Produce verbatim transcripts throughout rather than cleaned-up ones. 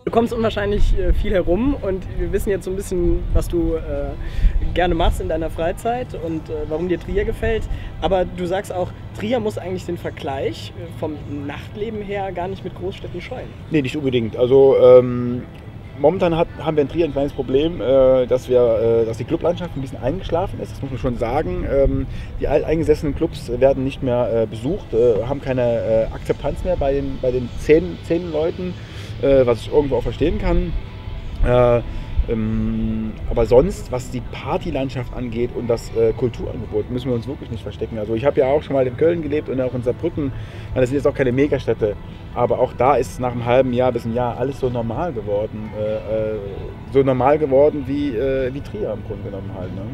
Du kommst unwahrscheinlich äh, viel herum und wir wissen jetzt so ein bisschen, was du äh, gerne machst in deiner Freizeit und äh, warum dir Trier gefällt. Aber du sagst auch, Trier muss eigentlich den Vergleich äh, vom Nachtleben her gar nicht mit Großstädten scheuen. Nee, nicht unbedingt. Also ähm, momentan hat, haben wir in Trier ein kleines Problem, äh, dass, wir, äh, dass die Clublandschaft ein bisschen eingeschlafen ist. Das muss man schon sagen. Ähm, die alteingesessenen Clubs werden nicht mehr äh, besucht, äh, haben keine äh, Akzeptanz mehr bei den, bei den zehn, zehn Leuten. Äh, was ich irgendwo auch verstehen kann. Äh, ähm, aber sonst, was die Partylandschaft angeht und das äh, Kulturangebot, müssen wir uns wirklich nicht verstecken. Also ich habe ja auch schon mal in Köln gelebt und auch in Saarbrücken. Das sind jetzt auch keine Megastädte, aber auch da ist nach einem halben Jahr bis ein Jahr alles so normal geworden. Äh, äh, so normal geworden wie, äh, wie Trier im Grunde genommen halt. Ne?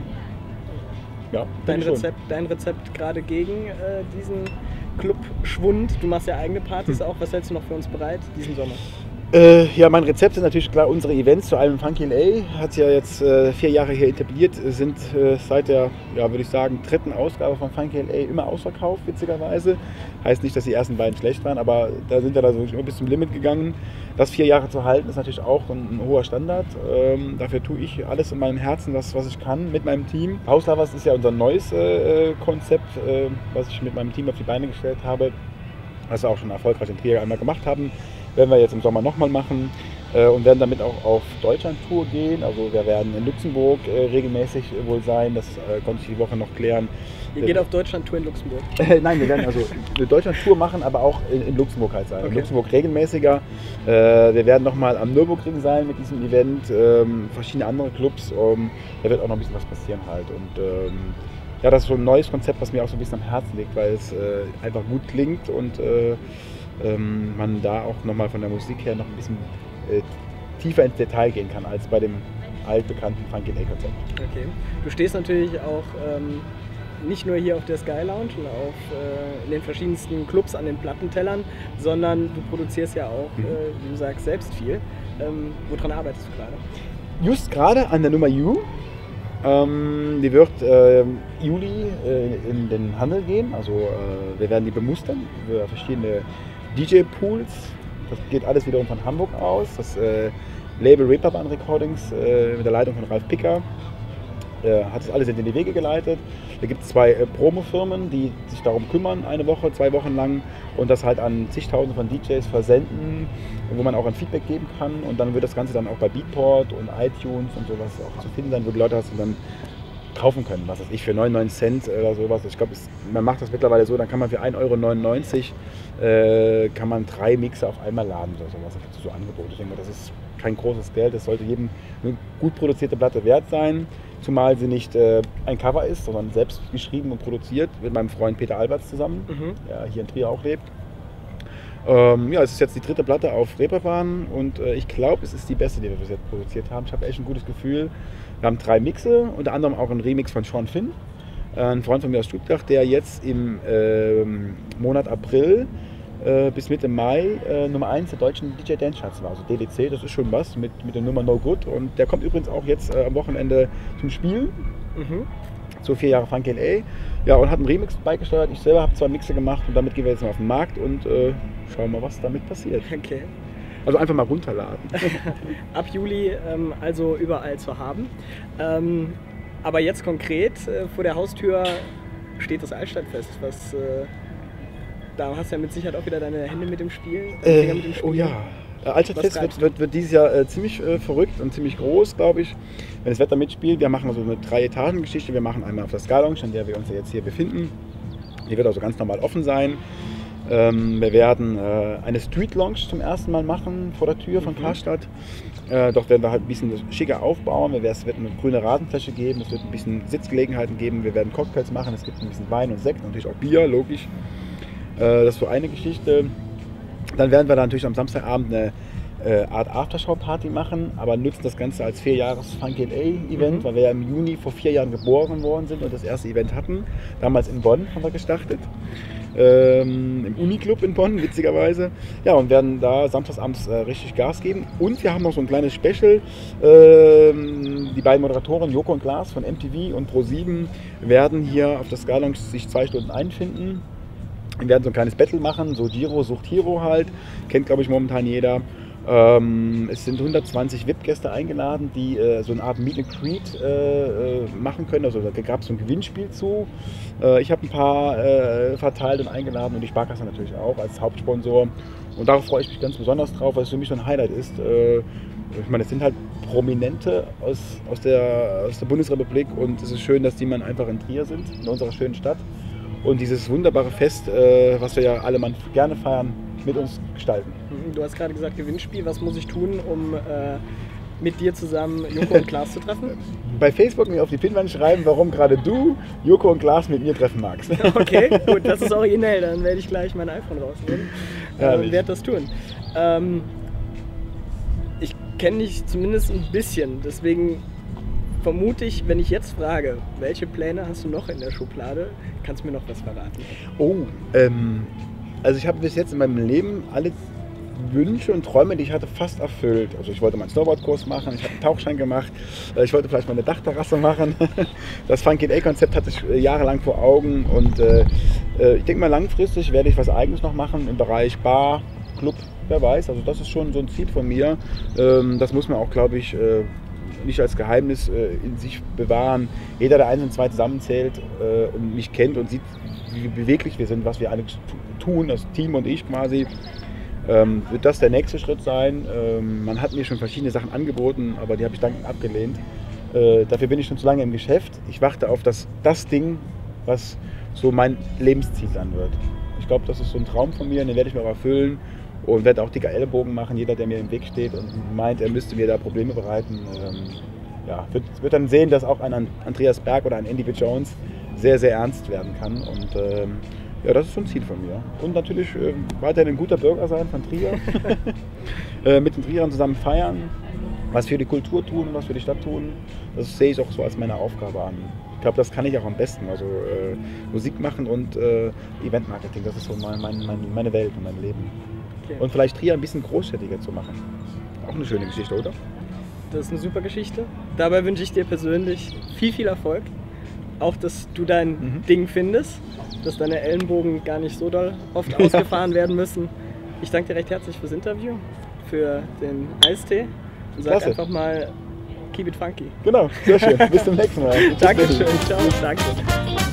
Ja, dein, Rezept, dein Rezept gerade gegen äh, diesen Clubschwund. Du machst ja eigene Partys hm. auch. Was hältst du noch für uns bereit diesen Sommer? Äh, ja, mein Rezept sind natürlich klar unsere Events zu einem Funky L A. Hat ja jetzt äh, vier Jahre hier etabliert, sind äh, seit der, ja, würde ich sagen, dritten Ausgabe von Funky L A immer ausverkauft, witzigerweise. Heißt nicht, dass die ersten beiden schlecht waren, aber da sind wir da wirklich immer bis zum Limit gegangen. Das vier Jahre zu halten, ist natürlich auch ein, ein hoher Standard. Ähm, dafür tue ich alles in meinem Herzen, was, was ich kann, mit meinem Team. House Lovers ist ja unser neues äh, Konzept, äh, was ich mit meinem Team auf die Beine gestellt habe. Was wir auch schon erfolgreich in Trier einmal gemacht haben. Werden wir jetzt im Sommer nochmal machen äh, und werden damit auch auf Deutschland-Tour gehen. Also wir werden in Luxemburg äh, regelmäßig wohl sein, das äh, konnte ich die Woche noch klären. Ihr geht auf Deutschland-Tour in Luxemburg? Äh, nein, wir werden also eine Deutschland-Tour machen, aber auch in, in Luxemburg halt sein. Okay. In Luxemburg regelmäßiger. Äh, wir werden nochmal am Nürburgring sein mit diesem Event, ähm, verschiedene andere Clubs. Ähm, da wird auch noch ein bisschen was passieren halt. Und ähm, ja, das ist so ein neues Konzept, was mir auch so ein bisschen am Herzen liegt, weil es äh, einfach gut klingt und äh, ähm, man da auch nochmal von der Musik her noch ein bisschen äh, tiefer ins Detail gehen kann als bei dem altbekannten Funky L A-Konzept. Okay. Du stehst natürlich auch ähm, nicht nur hier auf der Sky Lounge und auf äh, in den verschiedensten Clubs an den Plattentellern, sondern du produzierst ja auch, mhm. äh, wie du sagst, selbst viel. Ähm, woran arbeitest du gerade? Just gerade an der Nummer U. Ähm, die wird äh, Juli äh, in den Handel gehen. Also äh, wir werden die bemustern für verschiedene D J-Pools. Das geht alles wiederum von Hamburg aus. Das äh, Label Reeperbahn Recordings äh, mit der Leitung von Ralf Picker äh, hat das alles in die Wege geleitet. Da gibt es zwei äh, Promo-Firmen, die sich darum kümmern, eine Woche, zwei Wochen lang und das halt an zigtausende von D Js versenden, wo man auch ein Feedback geben kann. Und dann wird das Ganze dann auch bei Beatport und iTunes und sowas auch zu finden sein, wo die Leute das dann kaufen können, was weiß ich, für neunundneunzig Cent oder sowas. Ich glaube, man macht das mittlerweile so, dann kann man für ein Euro neunundneunzig äh, kann man drei Mixer auf einmal laden oder sowas. Da gibt es so Angebote. Ich denke, das ist kein großes Geld, das sollte jedem eine gut produzierte Platte wert sein, zumal sie nicht äh, ein Cover ist, sondern selbst geschrieben und produziert mit meinem Freund Peter Alberts zusammen, mhm. der hier in Trier auch lebt. Ähm, ja, es ist jetzt die dritte Platte auf Reeperbahn und äh, ich glaube, es ist die beste, die wir bis jetzt produziert haben. Ich habe echt ein gutes Gefühl. Wir haben drei Mixe, unter anderem auch einen Remix von Sean Finn, äh, ein Freund von mir aus Stuttgart, der jetzt im äh, Monat April äh, bis Mitte Mai äh, Nummer eins der deutschen D J Dance Charts war, also D D C, das ist schon was mit, mit der Nummer No Good und der kommt übrigens auch jetzt äh, am Wochenende zum Spielen. Mhm. So vier Jahre Funky L A. Ja, und hat einen Remix beigesteuert. Ich selber habe zwei Mixe gemacht und damit gehen wir jetzt mal auf den Markt und äh, schauen mal, was damit passiert. Okay. Also einfach mal runterladen. Ab Juli ähm, also überall zu haben. Ähm, aber jetzt konkret äh, vor der Haustür steht das Altstadtfest. Was, äh, da hast du ja mit Sicherheit auch wieder deine Hände mit dem Spiel. Äh, mit dem Spiel. Oh ja. Altstadtfest wird, wird, wird dieses Jahr äh, ziemlich äh, verrückt und ziemlich groß, glaube ich, wenn das Wetter mitspielt. Wir machen also eine Drei-Etagen-Geschichte. Wir machen einmal auf der Sky Lounge, an der wir uns ja jetzt hier befinden. Die wird also ganz normal offen sein. Ähm, wir werden äh, eine Street Lounge zum ersten Mal machen vor der Tür von mhm. Karstadt. Äh, doch werden wir halt ein bisschen schicker aufbauen. Es wird eine grüne Rasenfläche geben, es wird ein bisschen Sitzgelegenheiten geben. Wir werden Cocktails machen, es gibt ein bisschen Wein und Sekt, natürlich auch Bier, logisch. Äh, das ist so eine Geschichte. Dann werden wir da natürlich am Samstagabend eine äh, Art Aftershow-Party machen, aber nutzen das Ganze als vierjahres Funky L A-Event, mhm. weil wir ja im Juni vor vier Jahren geboren worden sind und das erste Event hatten. Damals in Bonn haben wir gestartet, ähm, im Uniclub in Bonn, witzigerweise. Ja, und werden da samstagsabends äh, richtig Gas geben. Und wir haben noch so ein kleines Special. Ähm, die beiden Moderatoren Joko und Klaas von M T V und Pro sieben werden hier auf der Sky Lounge sich zwei Stunden einfinden. Wir werden so ein kleines Battle machen, so Giro sucht Hero halt, kennt glaube ich momentan jeder. Ähm, es sind hundertzwanzig V I P-Gäste eingeladen, die äh, so eine Art Meet and Greet äh, machen können. Also da gab es so ein Gewinnspiel zu. Äh, ich habe ein paar äh, verteilt und eingeladen und die Sparkasse natürlich auch als Hauptsponsor. Und darauf freue ich mich ganz besonders drauf, weil es für mich so ein Highlight ist. Äh, ich meine, es sind halt Prominente aus, aus, der, aus der Bundesrepublik und es ist schön, dass die mal einfach in Trier sind, in unserer schönen Stadt. Und dieses wunderbare Fest, äh, was wir ja alle mal gerne feiern, mit uns gestalten. Du hast gerade gesagt Gewinnspiel. Was muss ich tun, um äh, mit dir zusammen Joko und Klaas zu treffen? Bei Facebook mir auf die Pinwand schreiben, warum gerade du Joko und Klaas mit mir treffen magst. Okay, gut, das ist originell. Dann werde ich gleich mein iPhone rausnehmen äh, und werde das tun. Ähm, ich kenne dich zumindest ein bisschen, deswegen vermute ich, wenn ich jetzt frage, welche Pläne hast du noch in der Schublade, kannst du mir noch was verraten? Oh, ähm, also ich habe bis jetzt in meinem Leben alle Wünsche und Träume, die ich hatte, fast erfüllt. Also ich wollte meinen Snowboardkurs machen, ich habe einen Tauchschein gemacht, ich wollte vielleicht mal eine Dachterrasse machen. Das Funk and A-Konzept hatte ich jahrelang vor Augen und äh, ich denke mal, langfristig werde ich was Eigenes noch machen im Bereich Bar, Club, wer weiß. Also das ist schon so ein Ziel von mir. Ähm, das muss man auch, glaube ich, äh, nicht als Geheimnis äh, in sich bewahren. Jeder, der eins und zwei zusammenzählt äh, und mich kennt und sieht, wie beweglich wir sind, was wir alle tun, das Team und ich quasi, ähm, wird das der nächste Schritt sein. Ähm, man hat mir schon verschiedene Sachen angeboten, aber die habe ich dankend abgelehnt. Äh, dafür bin ich schon zu lange im Geschäft. Ich warte auf das, das Ding, was so mein Lebensziel sein wird. Ich glaube, das ist so ein Traum von mir, den werde ich mir auch erfüllen und werde auch dicke Ellbogen machen. Jeder, der mir im Weg steht und meint, er müsste mir da Probleme bereiten, ähm, ja, wird, wird dann sehen, dass auch ein Andreas Berg oder ein Andy B. Jones sehr, sehr ernst werden kann. Und ähm, ja, das ist so ein Ziel von mir. Und natürlich äh, weiterhin ein guter Bürger sein von Trier. äh, mit den Trieren zusammen feiern, was für die Kultur tun, was für die Stadt tun. Das sehe ich auch so als meine Aufgabe an. Ich glaube, das kann ich auch am besten. Also äh, Musik machen und äh, Eventmarketing, das ist so mein, mein, mein, meine Welt und mein Leben. Okay. Und vielleicht Trier ein bisschen großstädtiger zu machen. Auch eine schöne Geschichte, oder? Das ist eine super Geschichte. Dabei wünsche ich dir persönlich viel, viel Erfolg. Auch, dass du dein mhm. Ding findest, dass deine Ellenbogen gar nicht so doll oft ausgefahren werden müssen. Ich danke dir recht herzlich fürs Interview, für den Eistee und sag Klasse. Einfach mal, keep it funky. Genau, sehr schön. Bis zum nächsten Mal. Dankeschön. Ciao. Danke.